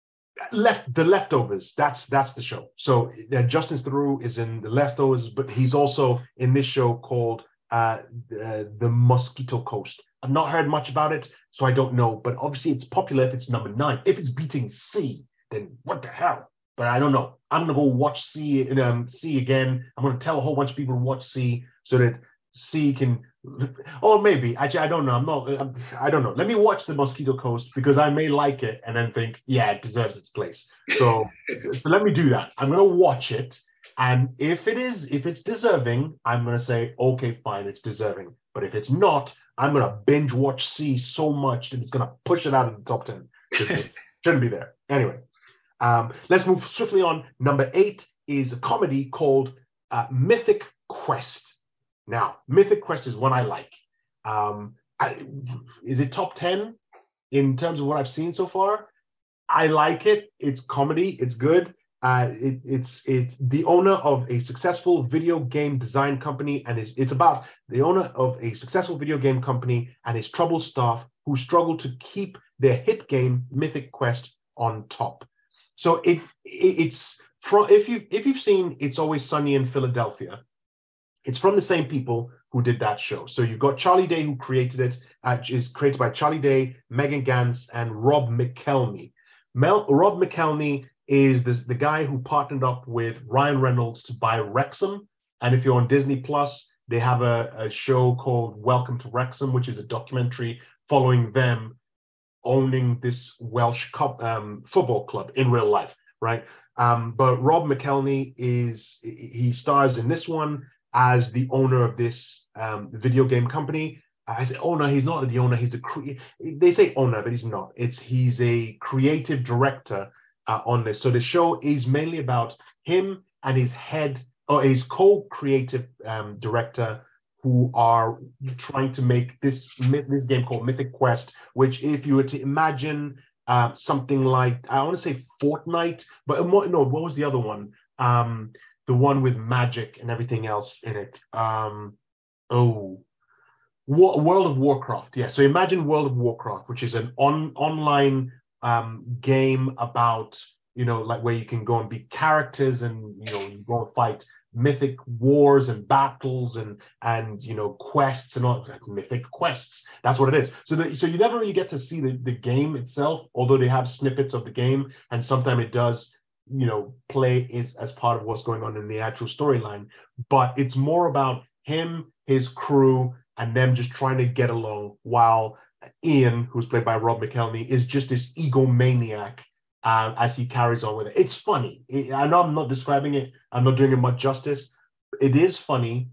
Leftovers. That's the show. So Justin Theroux is in The Leftovers, but he's also in this show called The Mosquito Coast. I've not heard much about it, so I don't know. But obviously, it's popular if it's number 9. If it's beating C, then what the hell? But I don't know. I'm gonna go watch C again. I'm gonna tell a whole bunch of people to watch C so that C can. Or maybe actually, I don't know. I don't know. Let me watch The Mosquito Coast because I may like it and then think, yeah, it deserves its place. So let me do that. I'm gonna watch it, and if it's deserving, I'm gonna say, okay, fine, it's deserving. But if it's not, I'm gonna binge watch C so much that it's gonna push it out of the top 10. It shouldn't be there anyway. Let's move swiftly on. Number 8 is a comedy called Mythic Quest. Now, Mythic Quest is one I like. Is it top 10 in terms of what I've seen so far? I like it. It's comedy. It's good. It's the owner of a successful video game design company, and it's about the owner of a successful video game company and his troubled staff who struggle to keep their hit game Mythic Quest on top. So if you've seen It's Always Sunny in Philadelphia, it's from the same people who did that show. So you've got Charlie Day, who created it. Is created by Charlie Day, Megan Gantz, and Rob McElhenney. Rob McElhenney is the guy who partnered up with Ryan Reynolds to buy Wrexham. And if you're on Disney Plus, they have a show called Welcome to Wrexham, which is a documentary following them owning this Welsh football club in real life, right? But Rob McElhenney he stars in this one as the owner of this video game company. I say owner, he's not the owner. They say owner, but he's not. He's a creative director on this. So the show is mainly about him and his co-creative director, who are trying to make this game called Mythic Quest, which if you were to imagine something like, I want to say Fortnite, but no, what was the other one? The one with magic and everything else in it. World of Warcraft. Yeah, so imagine World of Warcraft, which is an online game about, like where you can go and be characters and, you go and fight mythic wars and battles and quests and all mythic quests. That's what it is. So you never really get to see the game itself, although they have snippets of the game, and sometimes it does play as part of what's going on in the actual storyline. But it's more about him, his crew, and them just trying to get along, while Ian, who's played by Rob McElhenney, is just this egomaniac as he carries on with it. It's funny. I know I'm not describing it. I'm not doing it much justice. It is funny.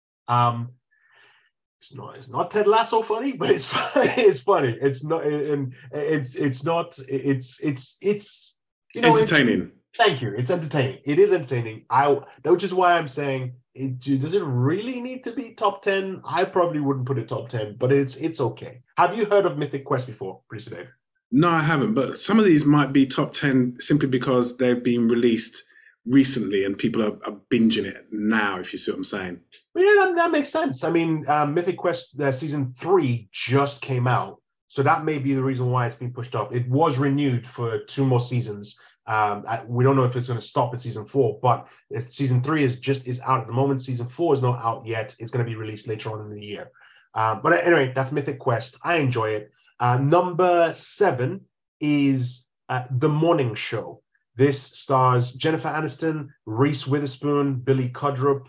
It's not Ted Lasso funny, but it's funny. It's not, and it's not. It's entertaining. Thank you. It's entertaining. It is entertaining. Which is why I'm saying, does it really need to be top 10? I probably wouldn't put it top 10, but it's okay. Have you heard of Mythic Quest before, Producer Dave? No, I haven't. But some of these might be top 10 simply because they've been released recently and people are binging it now, if you see what I'm saying. Yeah, that makes sense. I mean, Mythic Quest season 3 just came out, so that may be the reason why it's been pushed up. It was renewed for 2 more seasons. We don't know if it's going to stop at season 4, but season 3 is out at the moment. Season 4 is not out yet. It's going to be released later on in the year. But anyway, that's Mythic Quest. I enjoy it. Number 7 is The Morning Show. This stars Jennifer Aniston, Reese Witherspoon, Billy Crudup,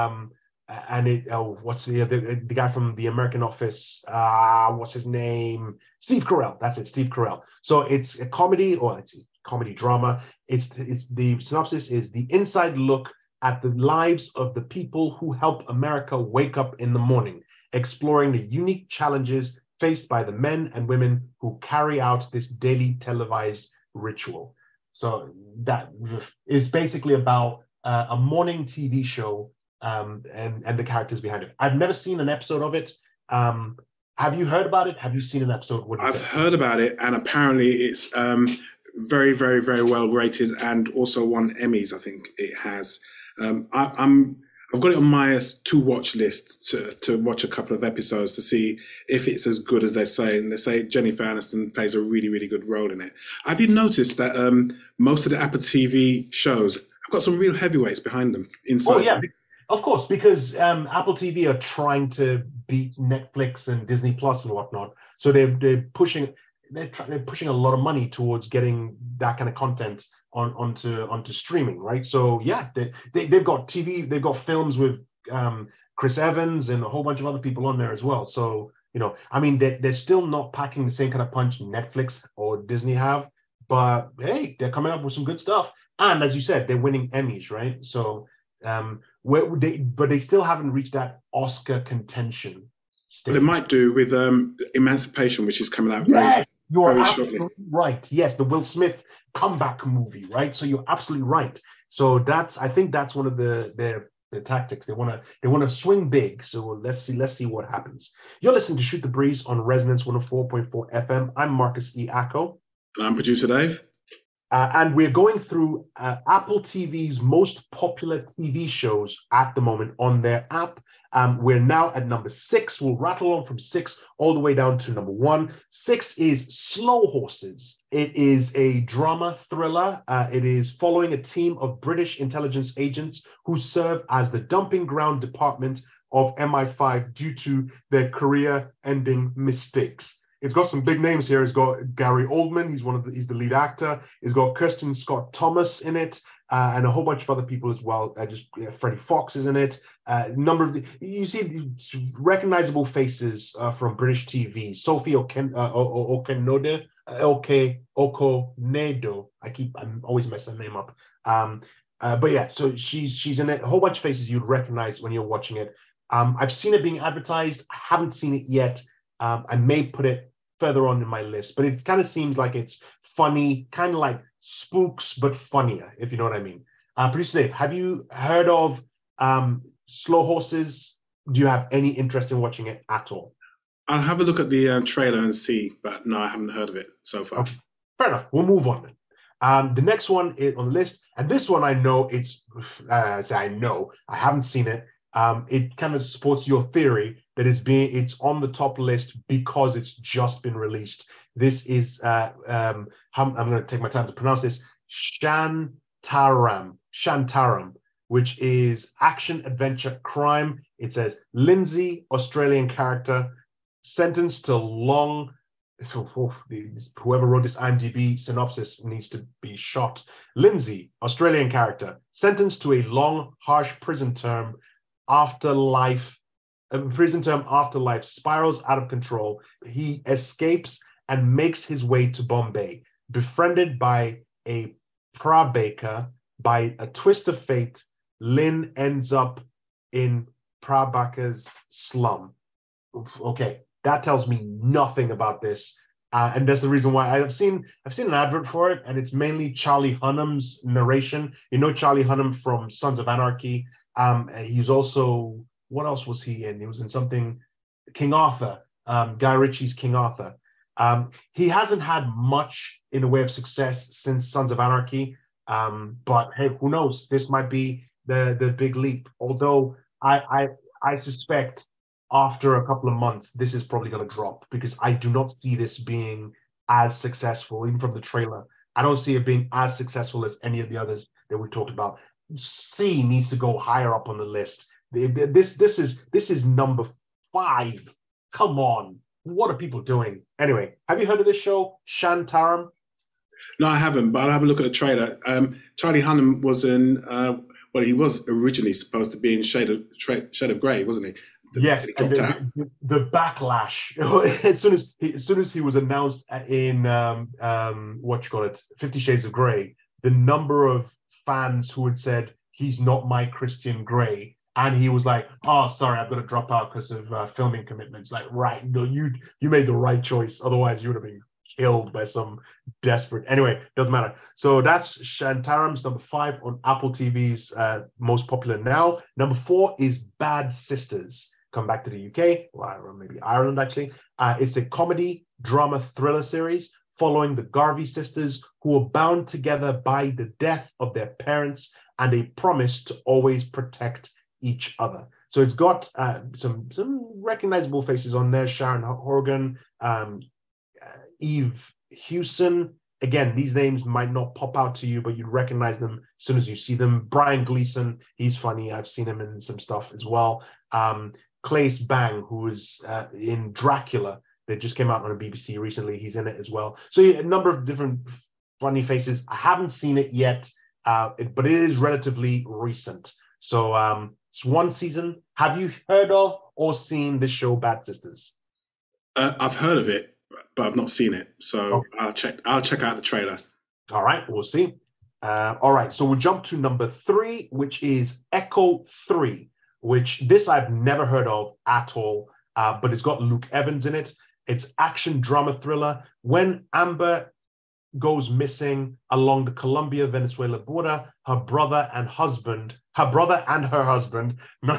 and what's the guy from The American Office? What's his name? Steve Carell. That's it, Steve Carell. So it's a comedy, or it's a comedy drama. It's the synopsis is the inside look at the lives of the people who help America wake up in the morning, exploring the unique challenges faced by the men and women who carry out this daily televised ritual. So that is basically about a morning TV show and the characters behind it. I've never seen an episode of it. Have you heard about it? Have you seen an episode? I've heard about it, and apparently it's very, very, very well rated, and also won Emmys. I think it has. I've got it on my to-watch list to watch a couple of episodes to see if it's as good as they say. And they say Jennifer Aniston plays a really, really good role in it. Have you noticed that most of the Apple TV shows have got some real heavyweights behind them inside? Oh, yeah, of course, because Apple TV are trying to beat Netflix and Disney Plus and whatnot. So they're pushing a lot of money towards getting that kind of content onto streaming, right? So yeah, they've got TV, they've got films with Chris Evans and a whole bunch of other people on there as well. So I mean, they're still not packing the same kind of punch Netflix or Disney have, but hey, they're coming up with some good stuff. And as you said, they're winning Emmys, right? So but they still haven't reached that Oscar contention stage. But it might do with Emancipation, which is coming out very shortly. Right. Yes, the Will Smith comeback movie, right? So you're absolutely right. So I think that's one of their tactics. They want to swing big. So let's see what happens. You're listening to Shoot the Breeze on Resonance 104.4 FM. I'm Marcus E. Acko. And I'm producer Dave. And we're going through Apple TV's most popular TV shows at the moment on their app. We're now at number 6. We'll rattle on from 6 all the way down to number 1. 6 is Slow Horses. It is a drama thriller. It is following a team of British intelligence agents who serve as the dumping ground department of MI5 due to their career-ending mistakes. It's got some big names here. It's got Gary Oldman. He's the lead actor. It's got Kirsten Scott Thomas in it, and a whole bunch of other people as well. Freddie Fox is in it. You see recognizable faces from British TV. Sophie Okonedo. I'm always messing her name up. But yeah, so she's in it. A whole bunch of faces you'd recognize when you're watching it. I've seen it being advertised. I haven't seen it yet. I may put it further on in my list, but it kind of seems like it's funny, kind of like Spooks, but funnier, if you know what I mean. Producer Dave, have you heard of Slow Horses? Do you have any interest in watching it at all? I'll have a look at the trailer and see, but no, I haven't heard of it so far. Okay. Fair enough. We'll move on then. The next one is on the list, and this one I know I haven't seen it. It kind of supports your theory that it's on the top list because it's just been released. This is I'm going to take my time to pronounce this, Shantaram, which is action adventure crime. It says Lindsay, Australian character, sentenced to long. Whoever wrote this IMDb synopsis needs to be shot. Lindsay, Australian character, sentenced to a long, harsh prison term after life spirals out of control. He escapes and makes his way to Bombay, befriended by a pra-baker. By a twist of fate, Lynn ends up in pra-baker's slum. Okay, that tells me nothing about this. And that's the reason why I've seen an advert for it, and it's mainly Charlie Hunnam's narration. You know Charlie Hunnam from Sons of Anarchy. He's also, what else was he in? He was in something, King Arthur, Guy Ritchie's King Arthur. He hasn't had much in the way of success since Sons of Anarchy, but hey, who knows? This might be the big leap. Although I suspect after a couple of months, this is probably going to drop because I do not see this being as successful, even from the trailer, I don't see it being as successful as any of the others that we talked about. C needs to go higher up on the list. This is number 5. Come on, what are people doing? Anyway, have you heard of this show, Shantaram? No, I haven't, but I'll have a look at the trailer. Charlie Hunnam was in, well, he was originally supposed to be in Shade of Grey, wasn't he? Yes, he dropped out. The backlash as soon as he was announced in 50 Shades of Grey, the number of fans who had said he's not my Christian Grey, and he was like, "Oh, sorry, I've got to drop out because of filming commitments." Like, right, no, you made the right choice. Otherwise, you would have been killed by some desperate. Anyway, doesn't matter. So that's Shantaram's number 5 on Apple TV's most popular now. Number 4 is Bad Sisters. Come back to the UK, or maybe Ireland actually. It's a comedy drama thriller series following the Garvey sisters, who are bound together by the death of their parents and a promise to always protect each other. So it's got some recognizable faces on there: Sharon Horgan, Eve Hewson. Again, these names might not pop out to you, but you'd recognize them as soon as you see them. Brian Gleason, he's funny. I've seen him in some stuff as well. Claes Bang, who is in Dracula, that just came out on a BBC recently. He's in it as well. So yeah, a number of different funny faces. I haven't seen it yet, but it is relatively recent. So it's 1 season. Have you heard of or seen the show Bad Sisters? I've heard of it, but I've not seen it. So okay. I'll check out the trailer. All right, we'll see. All right, so we'll jump to number 3, which is Echo 3, which this I've never heard of at all, but it's got Luke Evans in it. It's action drama thriller. When Amber goes missing along the Colombia-Venezuela border, her brother and her husband, not brother and husband,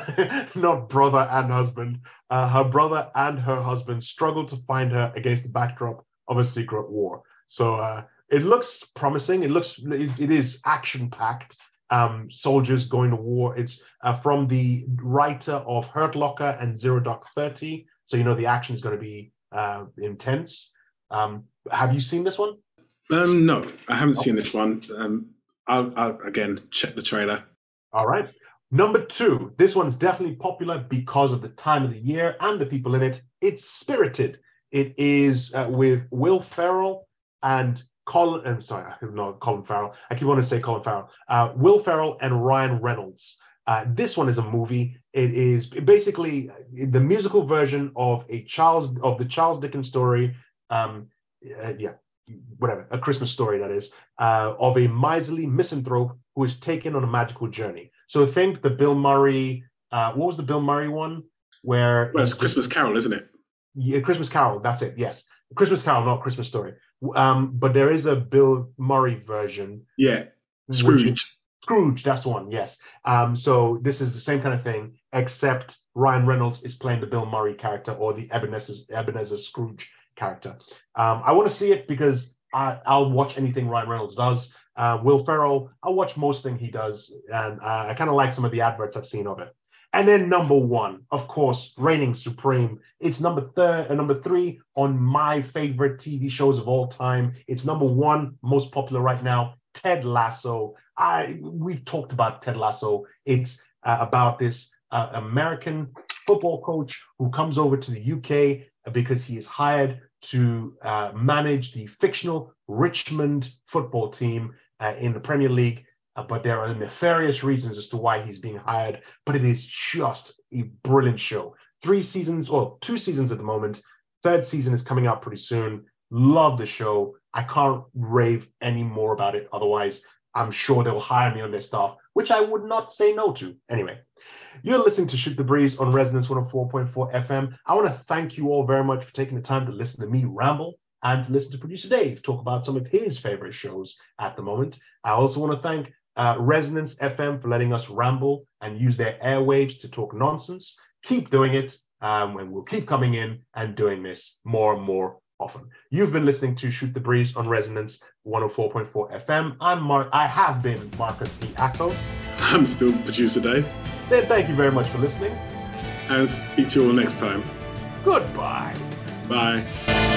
her brother and her husband struggle to find her against the backdrop of a secret war. So it looks promising. It is action-packed. Soldiers going to war. It's from the writer of Hurt Locker and Zero Dark 30. So, the action is going to be intense. Have you seen this one? No, I haven't seen this one. I'll again check the trailer. All right. Number 2. This one's definitely popular because of the time of the year and the people in it. It's Spirited. It is with Will Ferrell and Colin Farrell. I keep wanting to say Colin Farrell. Will Ferrell and Ryan Reynolds. This one is a movie. It is basically the musical version of the Charles Dickens story. A Christmas Story, that is, of a miserly misanthrope who is taken on a magical journey. So think the Bill Murray. What was the Bill Murray one? It's Christmas Carol, isn't it? Yeah, Christmas Carol. That's it. Yes, Christmas Carol, not Christmas Story. But there is a Bill Murray version. Yeah, Scrooge. Scrooge, that's the one. Yes. So this is the same kind of thing, except Ryan Reynolds is playing the Bill Murray character, or the Ebenezer Scrooge character. I want to see it because I'll watch anything Ryan Reynolds does. Will Ferrell, I'll watch most thing he does, and I kind of like some of the adverts I've seen of it. And then number 1, of course, reigning supreme. It's number 3 on my favorite TV shows of all time. It's number 1 most popular right now, Ted Lasso. We've talked about Ted Lasso. It's about this American football coach who comes over to the UK because he is hired to manage the fictional Richmond football team in the Premier League. But there are nefarious reasons as to why he's being hired. But it is just a brilliant show. 2 seasons at the moment. 3rd season is coming out pretty soon. Love the show. I can't rave any more about it. Otherwise, I'm sure they'll hire me on their staff, which I would not say no to. Anyway, you're listening to Shoot the Breeze on Resonance 104.4 FM. I want to thank you all very much for taking the time to listen to me ramble and to listen to producer Dave talk about some of his favorite shows at the moment. I also want to thank Resonance FM for letting us ramble and use their airwaves to talk nonsense. Keep doing it, and we'll keep coming in and doing this more and more often. You've been listening to Shoot the Breeze on Resonance 104.4 FM. I have been Marcus E. Acko. I'm still producer Dave. Thank you very much for listening. And speak to you all next time. Goodbye. Bye.